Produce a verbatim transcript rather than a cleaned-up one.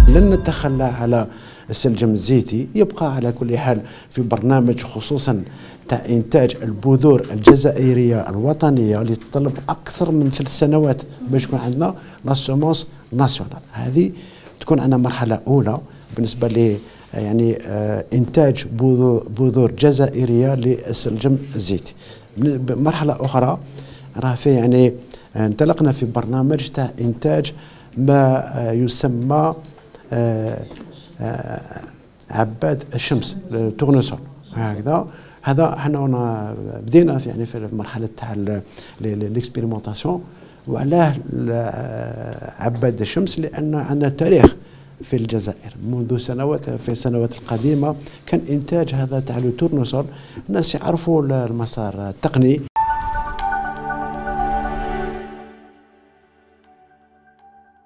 لن نتخلى على السلجم الزيتي، يبقى على كل حال في برنامج خصوصا تاع إنتاج البذور الجزائرية الوطنية اللي تطلب أكثر من ثلاث سنوات باش يكون عندنا لا سومونس ناسيونال. هذه تكون عندنا مرحلة أولى بالنسبة ل يعني آه إنتاج بذور جزائرية للسلجم الزيتي. مرحلة أخرى راه في يعني انطلقنا في برنامج تاع إنتاج ما آه يسمى آه آه عباد الشمس تورنسول. هكذا هذا حنا بدينا في يعني في مرحله تاع ليكسبيريمونطاسيون. وعلاه عباد الشمس؟ لان عندنا تاريخ في الجزائر منذ سنوات، في السنوات القديمه كان انتاج هذا تاع التورنسول. الناس يعرفوا المسار التقني